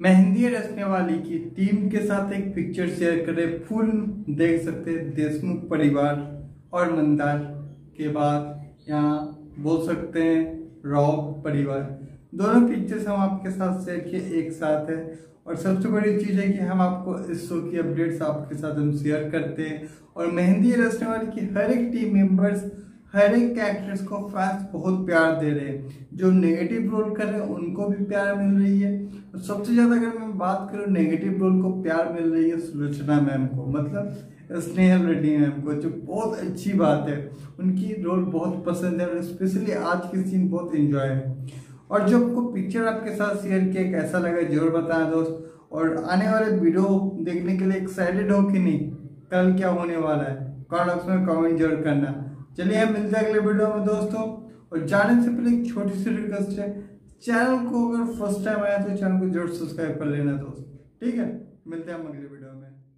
मेहंदी रचने वाली की टीम के साथ एक पिक्चर शेयर करें। फुल देख सकते हैं देशमुख परिवार और मंदार के बाद यहाँ बोल सकते हैं रॉक परिवार। दोनों पिक्चर्स हम आपके साथ शेयर किए एक साथ है। और सबसे बड़ी चीज़ है कि हम आपको इस शो की अपडेट्स आपके साथ हम शेयर करते हैं। और मेहंदी रचने वाली की हर एक टीम मेंबर्स हर एक कैरेक्टर्स को फैंस बहुत प्यार दे रहे हैं। जो नेगेटिव रोल कर रहे हैं उनको भी प्यार मिल रही है। और सबसे ज़्यादा अगर मैं बात करूँ नेगेटिव रोल को प्यार मिल रही है सुलोचना मैम को, मतलब स्नेहल रेड्डी मैम को, जो बहुत अच्छी बात है। उनकी रोल बहुत पसंद है और स्पेशली आज की सीन बहुत इंजॉय है। और जो आपको पिक्चर आपके साथ शेयर किया कैसा लगा जरूर बताएं दोस्त। और आने वाले वीडियो देखने के लिए एक्साइटेड हो कि नहीं, कल क्या होने वाला है कमेंट बॉक्स में कमेंट जरूर करना। चलिए हम मिलते हैं अगले वीडियो में दोस्तों। और जाने से पहले एक छोटी सी रिक्वेस्ट है, चैनल को अगर फर्स्ट टाइम आया तो चैनल को जरूर सब्सक्राइब कर लेना दोस्त। ठीक है, मिलते हैं हम अगले वीडियो में।